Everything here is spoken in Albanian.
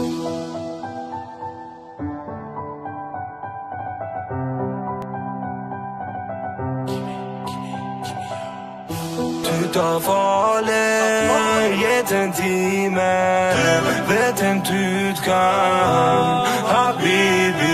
Du tar farlig, gitt en time, vet en du kan, habibi.